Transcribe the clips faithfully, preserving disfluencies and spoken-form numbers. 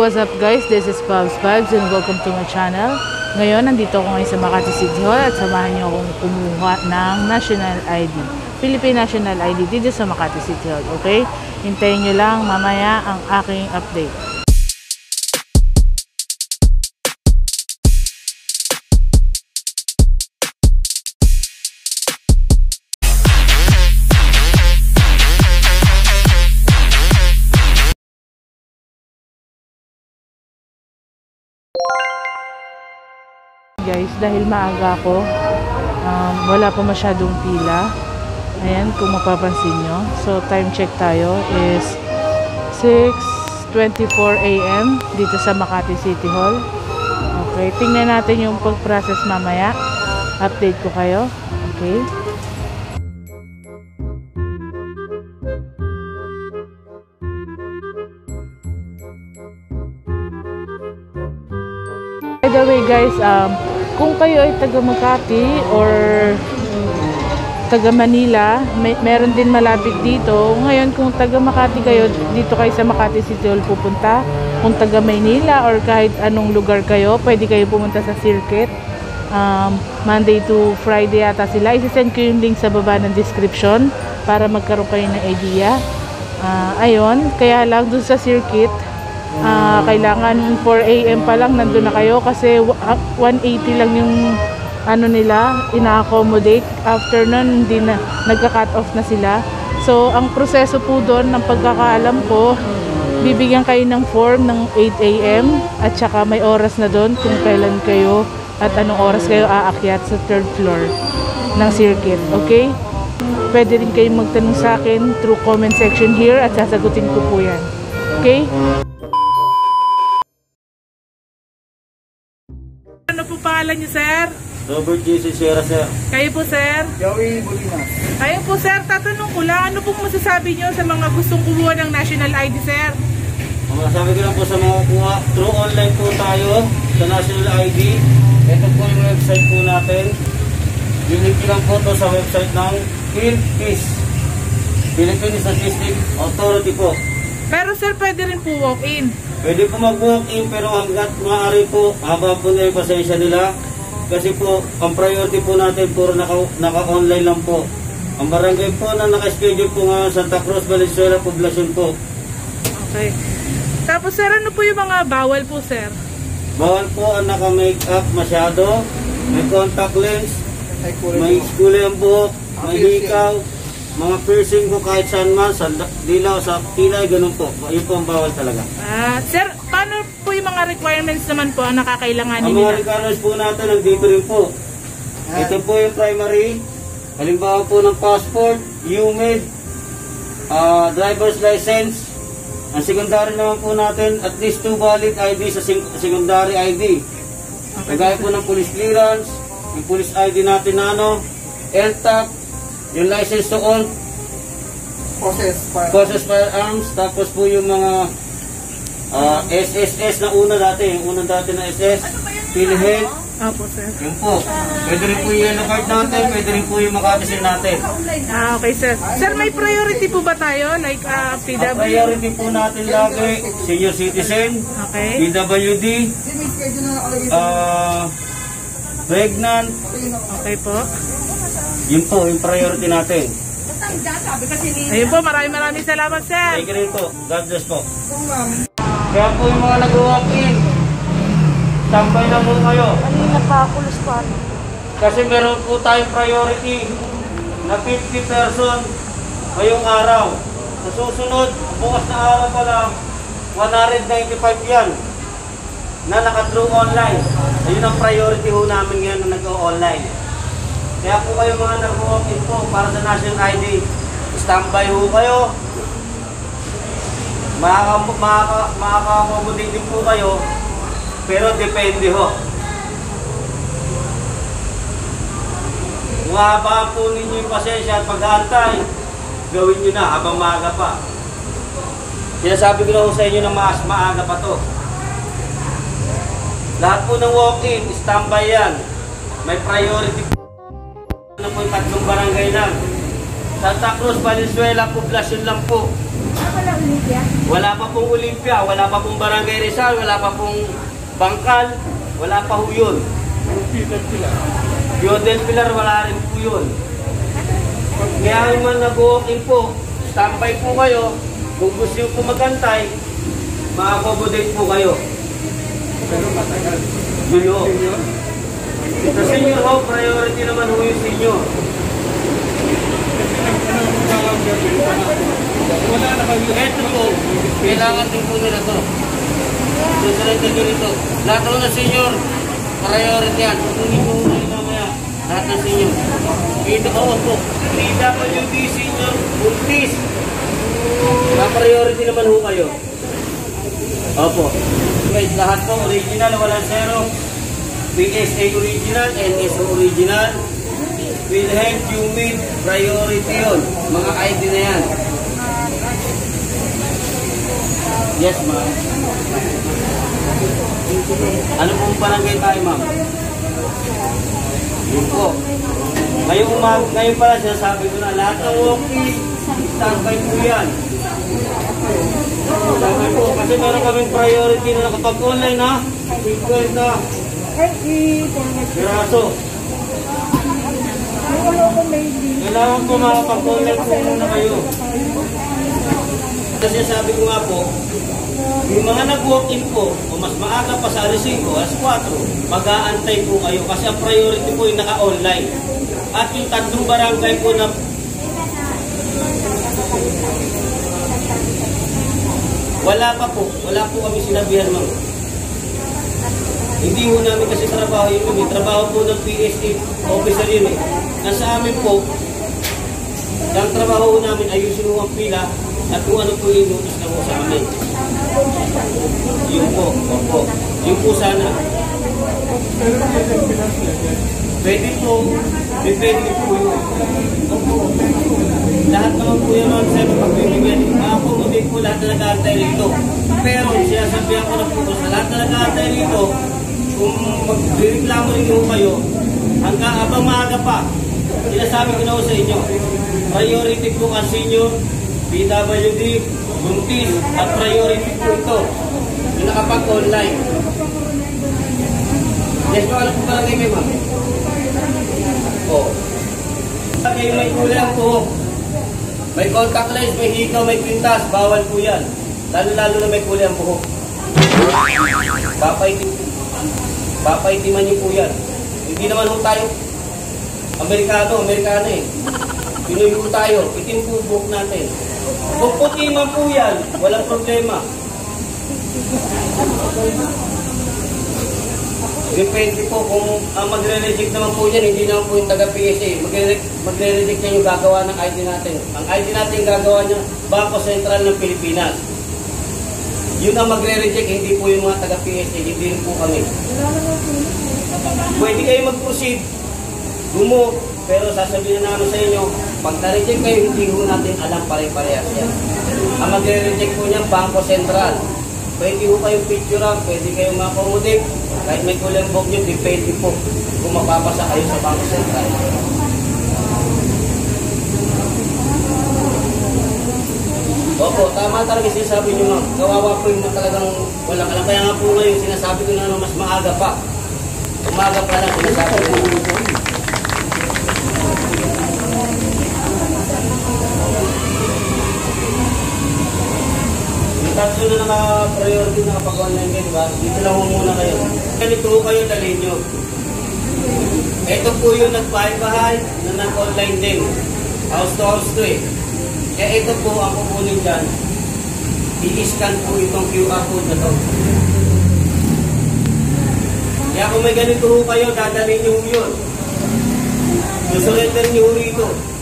what's up guys? This is Bob's Vibes and welcome to my channel. Ngayon, nandito ako ngayon sa Makati City Hall at samahan niyo akong kumuha ng National I D. Philippine National I D dito sa Makati City Hall, okay? Hintayin niyo lang mamaya ang aking update. Guys, dahil maaga ako, um, wala pa masyadong pila. Ayan, kung mapapansin nyo. So, time check tayo is six twenty-four A M dito sa Makati City Hall. Okay, tingnan natin yung pag-process mamaya. Update ko kayo. Okay. By the way guys, um, kung kayo ay taga Makati or taga Manila, may, meron din malapit dito. Ngayon kung taga Makati kayo, dito kayo sa Makati City Hall pupunta. Kung taga Maynila or kahit anong lugar kayo, pwede kayo pumunta sa circuit. Um, Monday to Friday yata sila. Isisend ko yung link sa baba ng description para magkaroon kayo ng idea. Uh, ayun, kaya lang dun sa circuit, Uh, kailangan four A M pa lang nandun na kayo kasi one eighty lang yung ano nila, ina-accommodate. After nun, hindi na, nagka-cut off na sila. So, ang proseso po doon, ng pagkakaalam ko, bibigyan kayo ng form ng eight A M at saka may oras na doon kung kailan kayo at anong oras kayo aakyat sa third floor ng circuit. Okay? Pwede rin kayong magtanong sa akin through comment section here at sasagutin ko po yan. Okay? Ano po pangalan niyo, sir? Robert J. Sierra, sir. Kayo po, sir? Joey Molina. Kayo po, sir. Tatanong ko lang, ano pong masasabi niyo sa mga gustong kumuha ng National I D, sir? Ang masasabi ko lang po sa mga kuha, through online po tayo sa National I D. Ito po yung website po natin. Link lang po to sa website ng PhilPis, Philippine Statistics Authority po. Pero sir, pwede rin po walk-in. Pwede po mag-walk-in pero hanggat maaari po, haba po na yung pasensya nila. Kasi po, ang priority po natin puro naka-online lang po. Ang barangay po na naka-schedule po nga Santa Cruz, Valenzuela, Poblacion po. Okay. Tapos sir, ano po yung mga bawal po, sir? Bawal po ang naka-makeup masyado, may contact lens, may skuli ang buhok, may hikaw, mga piercing ko kahit saan man, sa dilaw, sa kilay, ganun po. Yun po ang bawal talaga. Ah, sir, paano po yung mga requirements naman po ang nakakailanganin ang nila? Ang mga requirements po natin, nandito rin po. Ito po yung primary. Halimbawa po ng passport, U M I D, uh, driver's license. Ang secondary naman po natin, at least two valid I D sa secondary I D. Okay. Kagaya po ng police clearance, yung police I D natin na ano, L T A C, yung license to own, Possess firearms. Possess firearms, tapos po yung mga uh, S S S na una dati, yung unang dati na S S, PhilHealth. Opo, sir. Yun po. Pwede rin po yung yellow card natin, pwede rin po yung Makati natin. Ah, okay, sir. Sir, may priority po ba tayo? Like uh, P W? Ang priority po natin lagi, senior citizen, okay. P W D, uh, pregnant. Okay po. Yun po, yung priority natin. Ayun po, maraming maraming salamat, sir. Thank you rin po. God bless po. Kaya po yung mga nag-walk-in, tambay lang po kayo. Kanina pa ako luspan. Kasi meron po tayong priority na fifty person ngayong araw. Sa susunod, bukas na araw pa lang, one ninety-five yan na naka-through online. Ayun ang priority ho namin ngayon na nag-o-online. Kaya po kayo mga nag-walk-in po para sa National I D, standby ho kayo. Makaka-accommodate din po kayo, pero depende ho. Kung habang po ninyo yung pasensya at pag-aantay, gawin nyo na habang maaga pa. Sinasabi ko na ho sa inyo na mas maaga pa to. Lahat po ng walk-in, standby yan. May priority na po yung tatlong barangay lang. Santa Cruz, Valenzuela, Poblacion lang po. Olympia? Wala pa pong Olympia, wala pa pong Barangay Rizal, wala pa pong Bangkal, wala pa ho yun. Yodel Pilar, wala rin po yun. Kaya naman nag-walk-in po, standby po kayo. Kung gusto nyo po magantay, ma-accommodate po kayo. Pero matagal. Yun. Senior? Sa senior ho, priority naman ho yung senior. Wala na kayo. Ito po, kailangan din po nila to. Susunod nyo rito. Lahat ho na senior, priority yan. Tutunin mo kayo mamaya. Lahat na senior. Ito ko po, P W D senior, buntis. Na-priority naman ho kayo. Opo. Guys, lahat po, original, walang zero. P S A original, N S O original. Wilhelm Humid, priority yun. Mga I D na yan. Yes, ma'am. Ano pong barangay tayo, ma'am? Yun po. Ngayon, umag, ngayon pala sinasabi ko na lahat ng walkie, standby po yan. Standby po. Kasi meron kaming priority na kapag online na, twelve na. Piraso. Kailangan po makapag-online po muna kayo. Kasi sabi ko nga po, yung mga nag-walk-in po, o mas maaga pa sa alas singko, alas kwatro, mag-aantay po kayo kasi ang priority po yung naka-online. At yung tatlong barangay po na wala pa po, wala po kami sinabihan, ma'am. Hindi ho namin kasi trabaho yun, may trabaho po ng P S A officer yun eh. Nasa amin po, ang trabaho namin ayusin mo ang pila at kung ano po yung notice na po sa amin. Yun po, opo. Yun po sana. Pwede po, may pwede po yun. Opo. Lahat naman po yan naman sa'yo pagbibigyan. Makakomodate po lahat na nag-aantay rito. Pero sinasabihan ko na po sa lahat na nag-aantay rito, kung magreklamo rin mo kayo, hanggang abang maaga pa, sinasabi ko na po sa inyo, priority po ang senior, P W D, buntis, at priority po ito, yung nakapag-online. Yes, ano po pala kayo, ma'am? Oo. Kayo may kulang po, may contact lens, may hikaw, may kwintas, bawal po yan. Lalo-lalo na may kulay ang buhok. Papaitim, papaitiman niyo po yan. Hindi naman po tayo Amerikano, Amerikano eh. Pinoy po tayo, itim po buhok natin. Kung puti man po yan, walang problema. Depende po kung ang magre-reject naman po yan, hindi naman po yung taga-P S A. Magre-reject niya yung gagawa ng I D natin. Ang I D natin yung gagawa niya, Bangko Sentral ng Pilipinas. Yun ang magre-reject, hindi po yung mga taga-P S A, hindi rin po kami. Pwede kayo mag-proceed, gumo, pero sasabihin na namin sa inyo, pag na-reject kayo, hindi po natin alam pare-parehas yan. Ang magre-reject po niya, Bangko Sentral. Pwede po kayong picture, pwede kayong ma-accommodate. Kahit may kulang book nyo, depende po kung mapapasa kayo sa Bangko Sentral. Opo, tama talaga sinasabi nyo, ma'am. Kawawa po yung talagang walang alam. Kaya nga po ngayon, sinasabi ko na mas maaga pa. Umaga pa lang, sinasabi ko na. Yung tatlo na naka-priority na kapag online kayo, diba? Dito lang muna kayo. Ganito kayo, dalhin nyo. Ito po yung nagbahay-bahay na nag-online din. House to house to eh. Kaya ito po ang kukunin dyan. I-scan po itong Q R code na to. Kaya kung may ganito po kayo, dadalhin nyo yun. Susurrender nyo rito.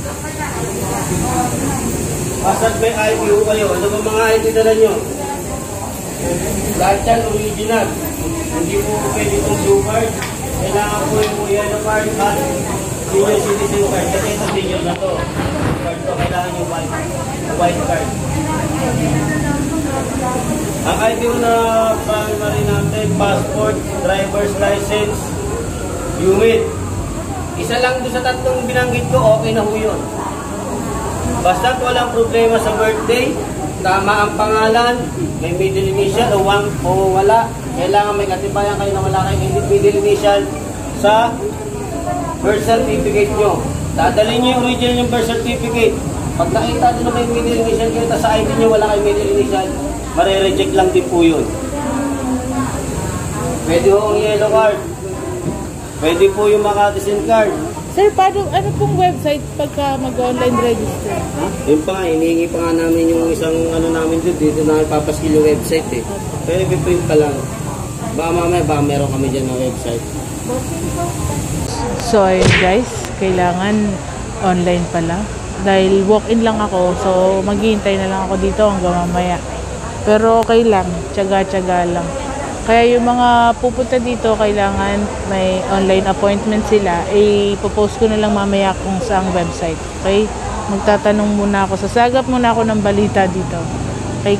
Basta't may I D po kayo. Ano ba mga I D dala nyo? Lahat yan original. Hindi po pwede itong blue card. Kailangan po yung yellow card at senior citizen card. Kasi ito senior na to. Card to, kailangan yung white, white card. Ang I D na primary natin, passport, driver's license, humid. Isa lang doon sa tatlong binanggit ko, okay na ho yun. Basta't walang problema sa birthday, tama ang pangalan, may middle initial o, wang, o wala, kailangan may katibayan kayo na wala kayong middle initial sa birth certificate nyo. Dadalhin nyo yung original yung birth certificate. Pag nakita nyo na may middle initial kayo, tapos sa I D nyo wala kayong middle initial, mare-reject lang din po yun. Pwede ho ang yellow card. Pwede po yung Makati SIM card. Sir, paano, ano pong website pagka mag-online register? Ha? Yun pa nga, hinihingi pa nga namin yung isang ano namin doon. Dito na ipapaskill yung website eh. Pero ipiprint pa lang. Baka mamaya, baka meron kami dyan na website. So, ayun guys, kailangan online pala. Dahil walk-in lang ako, so maghihintay na lang ako dito hanggang mamaya. Pero okay lang, tiyaga-tiyaga lang. Kaya yung mga pupunta dito, kailangan may online appointment sila, eh, ipopost ko na lang mamaya kung saang website. Okay? Magtatanong muna ako, sasagap muna ako ng balita dito. Okay?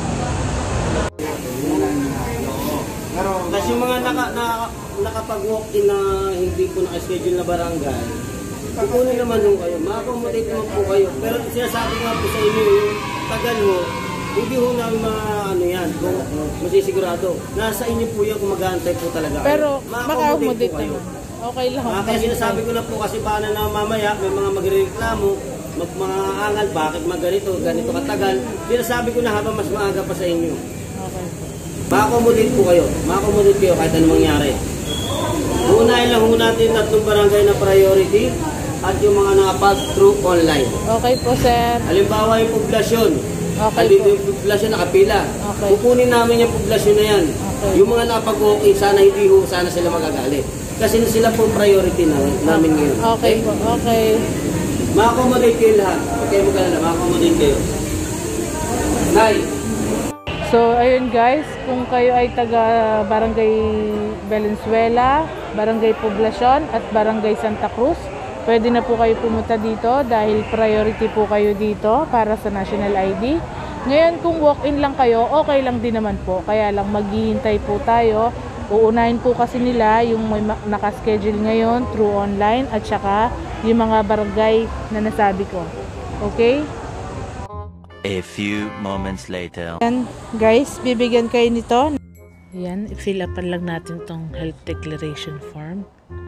Kasi yung mga naka, naka, nakapag-walk-in na hindi po naka-schedule na barangay, kukunin naman yung kayo, ma-accommodate naman po kayo. Pero sinasabi nga po sa inyo, yung tagal ho, hindi ho namin ma-ano yan, kung masisigurado. Nasa inyo po yan kung mag-aantay po talaga. Pero ma-accommodate maka-accommodate po kayo. naman. Okay lang. Ah, kaya sinasabi ko na po kasi paano na mamaya, may mga magrereklamo, mag mga angal, bakit maganito, ganito katagal. Sinasabi ko na habang mas maaga pa sa inyo. Okay. Ma-accommodate po kayo. Ma-accommodate kayo kahit anong mangyari. Unahin lang ho natin tatlong barangay na priority at yung mga nakapag-through online. Okay po, sir. Halimbawa yung poblasyon. Okay Halito po. yung poblasyon nakapila. Okay. Kukunin namin yung poblasyon na yan. Okay. Yung mga nakapag-okay, sana hindi ho, sana sila magagalit. Kasi sila po priority na, namin ngayon. Okay po, okay. Ma-accommodate kayo lahat. Huwag kayo mag-alala, ma-accommodate kayo. Nay, So, ayun guys, kung kayo ay taga Barangay Valenzuela, Barangay Poblacion at Barangay Santa Cruz, pwede na po kayo pumunta dito dahil priority po kayo dito para sa National I D. Ngayon, kung walk-in lang kayo, okay lang din naman po. Kaya lang maghihintay po tayo. Uunahin po kasi nila yung may nakaschedule ngayon through online at saka yung mga barangay na nasabi ko. Okay? A few moments later. Yan, guys, bibigyan kayo nito. Yan, i-fill upan lang natin tong health declaration form.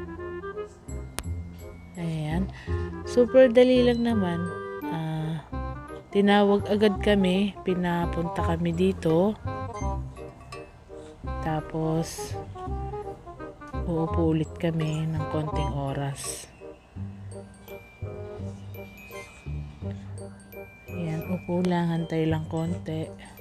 Ayan. Super dali lang naman. Uh, tinawag agad kami. Pinapunta kami dito. Tapos, uupo ulit kami ng konting oras. Ayan, upo lang, hantay lang konti.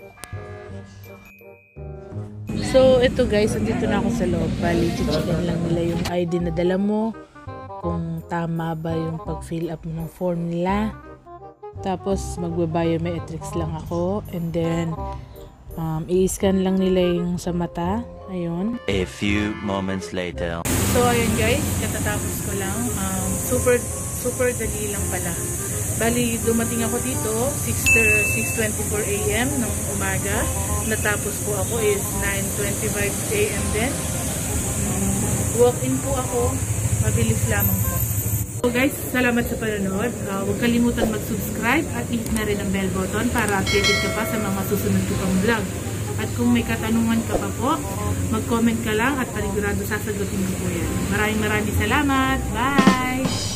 So, ito guys, andito na ako sa loob. Bali, chichikin lang nila yung I D na dala mo. Kung tama ba yung pag-fill up mo ng form nila. Tapos, magba-biometrics lang ako. And then, um, i-scan lang nila yung sa mata. Ayun. A few moments later. So, ayun guys, katatapos ko lang. Um, super, super dali lang pala. Bali, dumating ako dito, six twenty-four a m ng umaga. Natapos po ako is nine twenty-five a m din. Um, walk-in po ako. Mabilis lamang po. So guys, salamat sa panonood. Uh, huwag kalimutan mag-subscribe at i-hit na rin ang bell button para updated ka pa sa mga susunod ko pang vlog. At kung may katanungan ka pa po, mag-comment ka lang at panigurado sasagutin ko po yan. Maraming maraming salamat. Bye!